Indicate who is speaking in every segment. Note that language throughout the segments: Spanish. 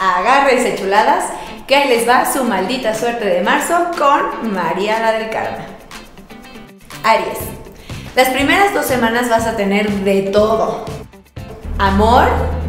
Speaker 1: Agárrense, chuladas, que ahí les va su maldita suerte de marzo con María la del Karma. Aries, las primeras 2 semanas vas a tener de todo: amor,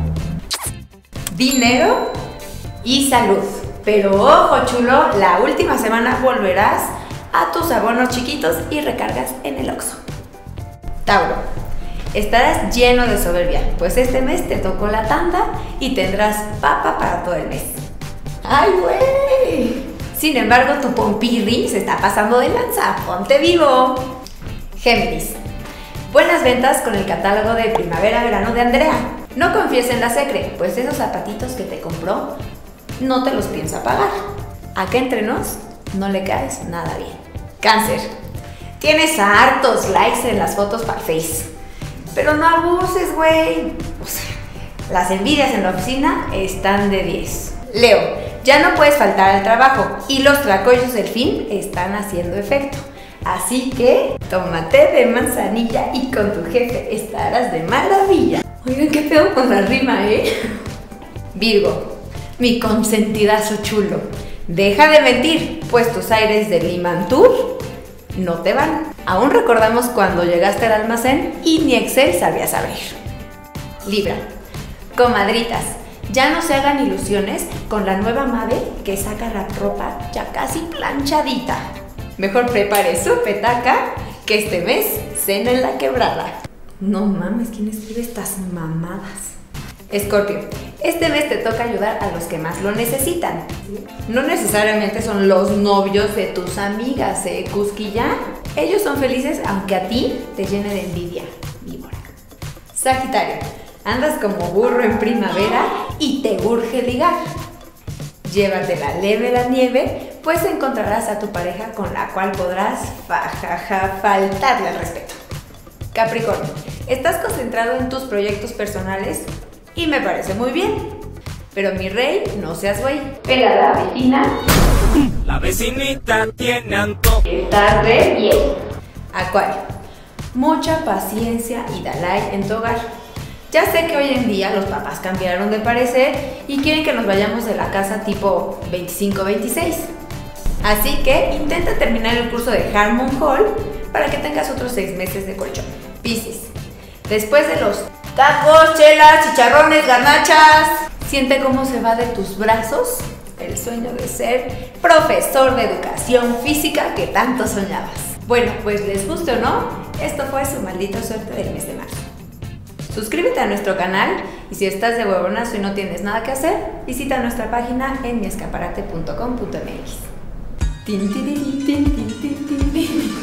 Speaker 1: dinero y salud. Pero ojo, chulo, la última semana volverás a tus abonos chiquitos y recargas en el Oxxo. Tauro, estarás lleno de soberbia, pues este mes te tocó la tanda y tendrás papa para todo el mes. ¡Ay, güey! Sin embargo, tu pompirri se está pasando de lanza. ¡Ponte vivo! Géminis, buenas ventas con el catálogo de primavera-verano de Andrea. No confíes en la secre, pues esos zapatitos que te compró no te los piensa pagar. Acá entre nos, no le caes nada bien. Cáncer, tienes hartos likes en las fotos para Face, pero no abuses, güey. O sea, las envidias en la oficina están de 10. Leo, ya no puedes faltar al trabajo y los tracollos del fin están haciendo efecto. Así que tómate de manzanilla y con tu jefe estarás de maravilla. Oigan, qué pedo con la rima, ¿eh? Virgo, mi consentidazo chulo, deja de mentir, pues tus aires de Limantur no te van. Aún recordamos cuando llegaste al almacén y ni Excel sabías abrir. Libra, comadritas, ya no se hagan ilusiones con la nueva Mave que saca la ropa ya casi planchadita. Mejor prepare su petaca, que este mes cena en la quebrada. No mames, ¿quién escribe estas mamadas? Escorpio, este mes te toca ayudar a los que más lo necesitan. No necesariamente son los novios de tus amigas, Cusquilla. Ellos son felices aunque a ti te llene de envidia, víbora. Sagitario, andas como burro en primavera y te urge ligar. Llévatela leve la nieve, pues encontrarás a tu pareja con la cual podrás faltarle al respeto. Capricornio, estás concentrado en tus proyectos personales y me parece muy bien. Pero mi rey, no seas güey. Pela la vecina.
Speaker 2: La vecinita tiene antojo.
Speaker 1: Está re bien. Acuario, mucha paciencia y dalai en tu hogar. Ya sé que hoy en día los papás cambiaron de parecer y quieren que nos vayamos de la casa tipo 25-26. Así que intenta terminar el curso de Harmon Hall para que tengas otros 6 meses de colchón. Piscis, después de los tacos, chelas, chicharrones, garnachas, siente cómo se va de tus brazos el sueño de ser profesor de educación física que tanto soñabas. Bueno, pues les guste o no, esto fue su maldita suerte del mes de marzo. Suscríbete a nuestro canal y si estás de huevonazo y no tienes nada que hacer, visita nuestra página en miescaparate.com.mx.